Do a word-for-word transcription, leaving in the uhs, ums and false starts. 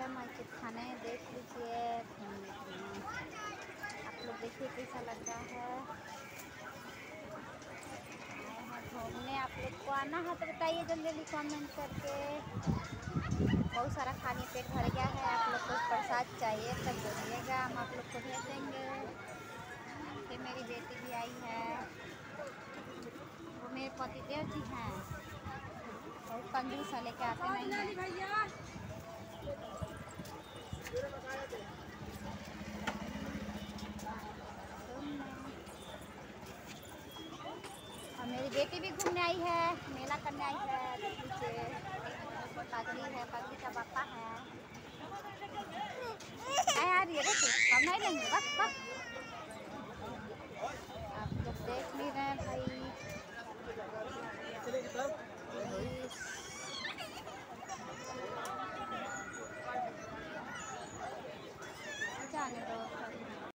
है मार्केट खाने, देख लीजिए। आप लोग देखिए कैसा लग रहा है। आए हैं घूमने, आप लोग को आना है तो बताइए जल्दी जल्दी कमेंट करके। बहुत सारा खाने पेट भर गया है। आप लोग को प्रसाद चाहिए तब बोलिएगा, हम आप लोग को भेज देंगे। फिर मेरी बेटी भी आई है, वो मेरे पतिदेव जी हैं, बहुत कंजूस है, लेके आते नहीं हैं। और मेरी बेटी भी घूमने आई है, मेला करने आई है। देख लीजिए, पगड़ी है, पगड़ी का बापा है। यार ये देखो, हम नहीं लेंगे, बस बस। आप लोग देख नहीं रहे हैं भाई।